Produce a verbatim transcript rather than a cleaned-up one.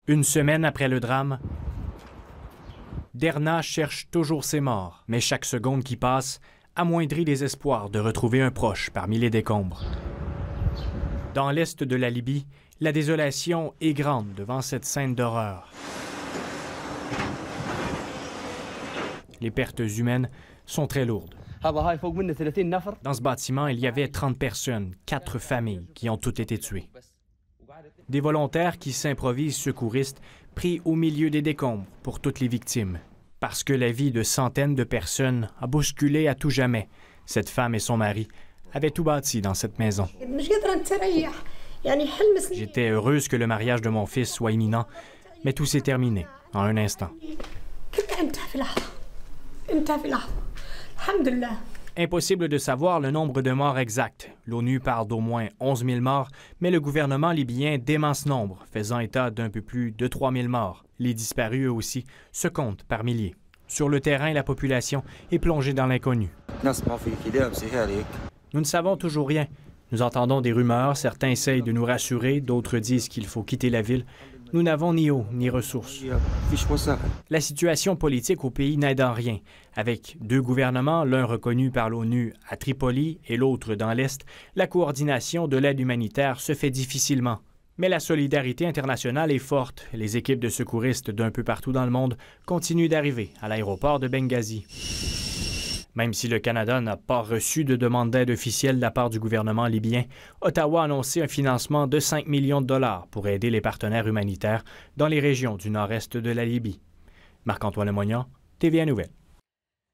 Une semaine après le drame, Derna cherche toujours ses morts, mais chaque seconde qui passe amoindrit les espoirs de retrouver un proche parmi les décombres. Dans l'est de la Libye, la désolation est grande devant cette scène d'horreur. Les pertes humaines sont très lourdes. Dans ce bâtiment, il y avait trente personnes, quatre familles qui ont toutes été tuées. Des volontaires qui s'improvisent secouristes pris au milieu des décombres pour toutes les victimes. Parce que la vie de centaines de personnes a bousculé à tout jamais, cette femme et son mari avaient tout bâti dans cette maison. J'étais heureuse que le mariage de mon fils soit imminent, mais tout s'est terminé en un instant. Impossible de savoir le nombre de morts exact. L'ONU parle d'au moins onze mille morts, mais le gouvernement libyen dément ce nombre, faisant état d'un peu plus de trois mille morts. Les disparus, eux aussi, se comptent par milliers. Sur le terrain, la population est plongée dans l'inconnu. Nous ne savons toujours rien. Nous entendons des rumeurs, certains essayent de nous rassurer, d'autres disent qu'il faut quitter la ville. Nous n'avons ni eau ni ressources. La situation politique au pays n'aide en rien. Avec deux gouvernements, l'un reconnu par l'ONU à Tripoli et l'autre dans l'Est, la coordination de l'aide humanitaire se fait difficilement. Mais la solidarité internationale est forte. Les équipes de secouristes d'un peu partout dans le monde continuent d'arriver à l'aéroport de Benghazi. Même si le Canada n'a pas reçu de demande d'aide officielle de la part du gouvernement libyen, Ottawa a annoncé un financement de cinq millions de dollars pour aider les partenaires humanitaires dans les régions du nord-est de la Libye. Marc-Antoine Lemoignan, T V A Nouvelles.